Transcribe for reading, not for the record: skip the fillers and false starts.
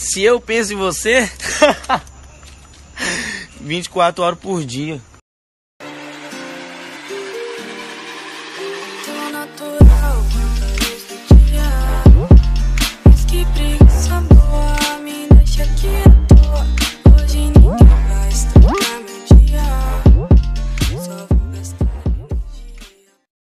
Se eu penso em você, 24 horas por dia.